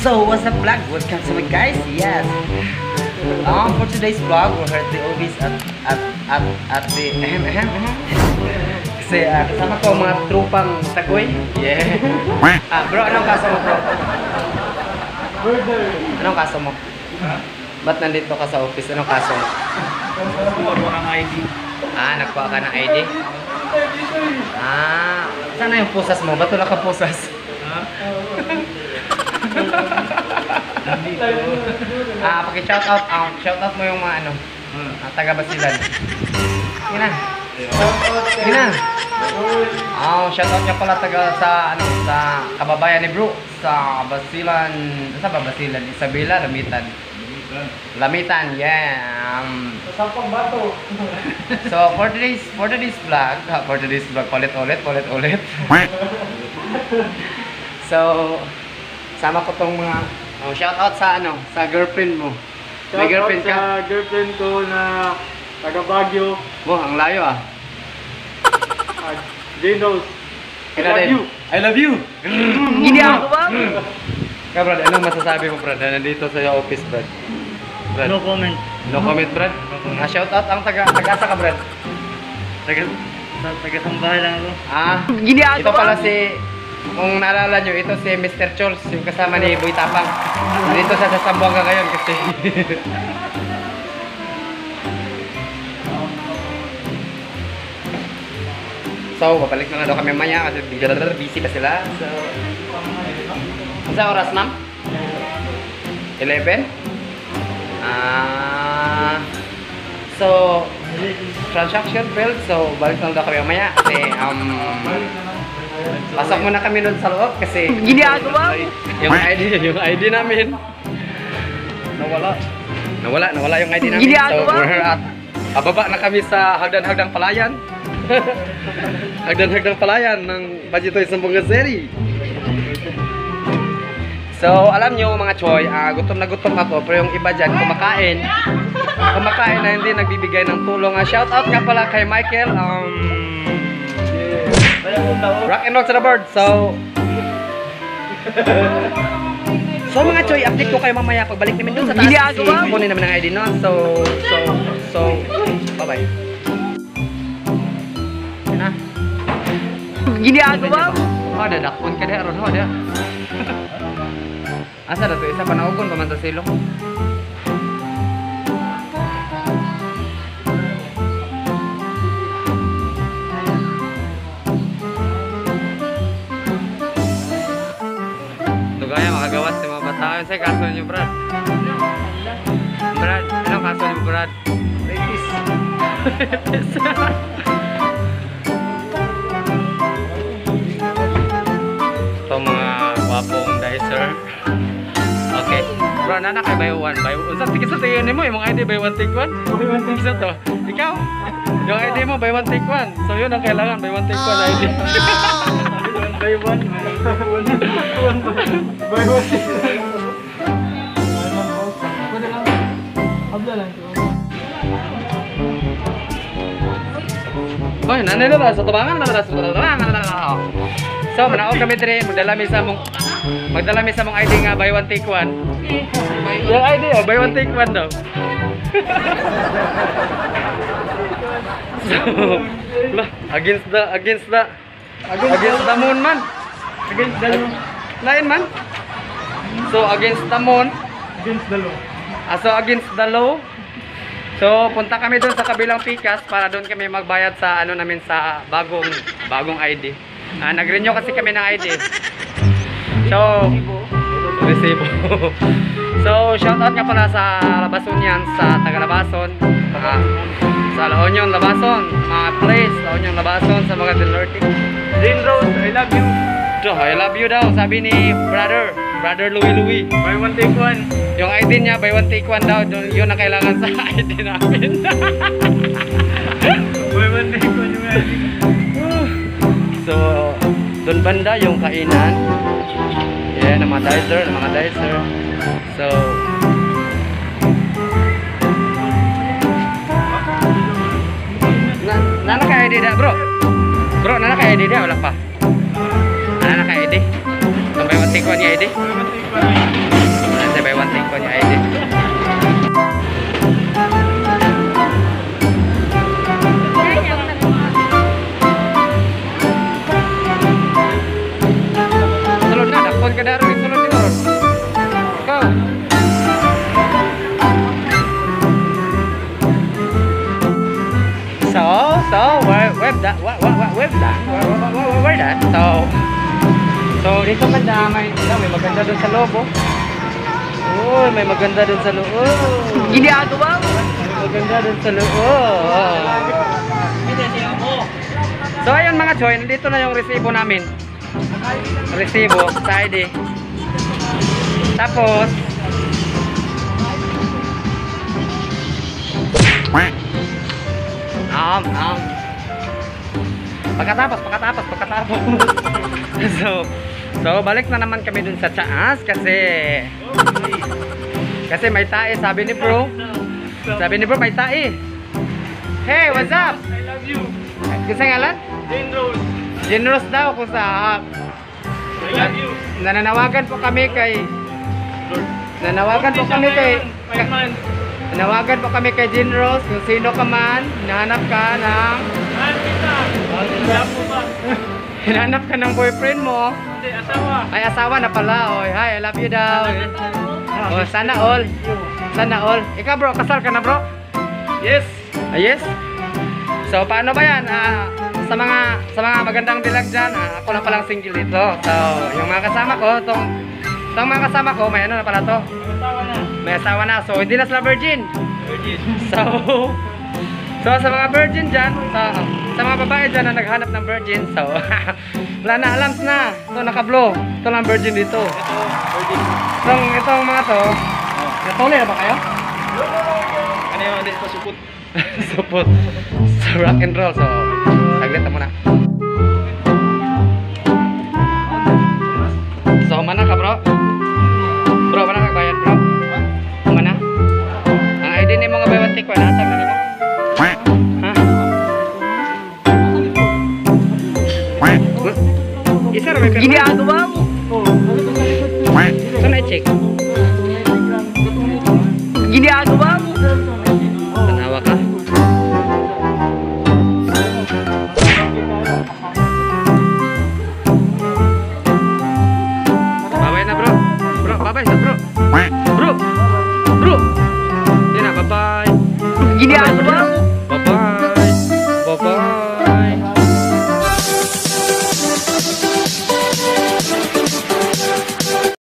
So what's up vlog? Welcome to my guys. Yes. For today's vlog, we're here at the office at the kasi kasama ko mga trupang tagoy. Yeah. Bro, anong kaso mo, bro? Anong kaso mo? Ba't nandito ka sa office? Anong kaso mo? Nagkuha ng ID. Nagkuha ka ng ID? Saan na yung pusas mo? Ba't wala ka pusas? Paki-shoutout mo yung mga taga-Basilan. Sige na. Sige na. Shoutout niya pala sa kababayan ni bro sa Basilan. Sa Basilan? Isabela, Lamitan, yeah. Sampang bato. So for today's vlog, ulit. So sama ko tong mga shoutout sa sa girlfriend mo. May girlfriend ka? Sa girlfriend ko na taga Baguio. Ang layo Janos. I love you. Hindi ako ba? Brad, anong masasabi mo, Brad? Nandito sa office, Brad. No comment. No comment, Brad. Shoutout ang taga-asa ka, Brad. Taga-sambahay lang ako. Hindi ako Ito pala kung naalala nyo, ito si Mr. Charles, yung kasama ni Boy Tapang. Dito sa Sambuanga ngayon kasi. So, babalik na nga daw kami maya kasi busy pa sila. So, sa oras, ma'am? 11? So, transaction failed. So, balik na daw kami maya kasi pasok muna kami doon sa loob kasi Hindi ako ba? yung ID namin nawala yung ID namin. Hindi So, ako ba? we're at bababa na kami sa hagdan-hagdang palayan. Hagdan-hagdang palayan ng Bajitoy Sambuanga City. So, alam nyo mga choy, gutom na gutom ako, pero yung iba dyan kumakain na hindi nagbibigay ng tulong. Shout out nga pala kay Michael, rock and roll to the bird. So mga choy, update ko kayo mamaya pagbalik namin dun sa taas. Hindi ako ba? Kunin namin ang ID no. So bye bye. Na. Hindi ako ba? Dadakpon ka dia ron dia. Asa na to isa panaugon pa man sa silong. Tugaya makagawas sa mga bata. Ano kaso niyo, Brad? Brad, anong kaso niyo, Brad? Rapist. Ito mga wapong dicer. Okay. Bro, nana kay buy one. Unsa ticket sa tingin mo? Yung ID buy one take one? Buy one take one to. Ikaw? Yung ID mo buy one take one. So yun ang kailangan, buy one take one ID. Buy one. Boy, nanay na sa tubangan na So, manaog kami dire, magdala mi sa mong ID nga buy one take one. Yung ID buy one take one daw. So, against the moon man. Against the law. Lain man. So, against the moon. Against the law. So, against the law. So, punta kami doon sa kabilang pikas para doon kami magbayad sa namin sa bagong ID. Nag-renew kasi kami ng ID. So, resibo. So, shoutout nga pala sa Labasonian, sa taga-Labason, sa La Union, Labason, mga place, La Union, Labason, sa mga Del Norte. Jane Rose, I love you. I love you daw, sabi ni brother Louie. Buy one take one. Yung ID niya, buy one take one daw, yun ang kailangan sa ID namin. Buy one take one yung ID. So, doon banda yung kainan. Yan, ang mga dicer. So, nana ka ID dah, bro? Bro, nana ka ID dah, wala pa. Nana ka ID? Sampai mati ko niya ID? ko niya ID. Sulod na, dakpon ka na rin, sulod dito ron. Ikaw. So, where that? Where that? So dito banda, may maganda doon sa loob, oh. Oh, may maganda doon sa loob. Ginagawa mo. May maganda doon sa loob. Oh. So ayun mga choy, nandito na yung resibo namin. Resibo sa ID. Tapos Pagkatapos so balik na naman kami dun sa taas kasi may tae, sabi ni bro may tae. Hey, what's up? I love you. Kasi ngalan? Jane Rose. Generous daw kung sa I love you. nananawagan po kami kay Generous kung sino ka man, hinahanap ka ng hinahanap ka ng boyfriend mo. Hindi, asawa. Ay, asawa na pala. Oy, hi, I love you daw. Oh, sana all. Sana all. Ikaw bro, kasal ka na bro? Yes. Ah, yes. So, paano ba yan? Sa mga magandang dilag dyan, ako lang palang single dito. So, yung mga kasama ko, itong mga kasama ko, may ano na pala to. Asawa na. May asawa na. So, hindi na sila virgin. Virgin. So sa mga virgin dyan, sa mga babae dyan na naghanap ng virgin, so, wala na, alams na. So, naka-blow. Ito lang virgin dito. Virgin. Itong mga to, natuli na ba kayo? Ano yung ulit pa supot? Support. So, rock and roll. So, saglit na muna. So, mana ka bro? Bro, mana ka bayad bro? Mana? Ang ID ni mga bayawatik ko, nasag na mo? Ha? Isa rin may Ginagawa mo. Saan na-check? Ginagawa mo. Tanawa ka? Babay na bro. Bro, babay na bro. Bro. Bro. Yan na, bye-bye. Ginagawa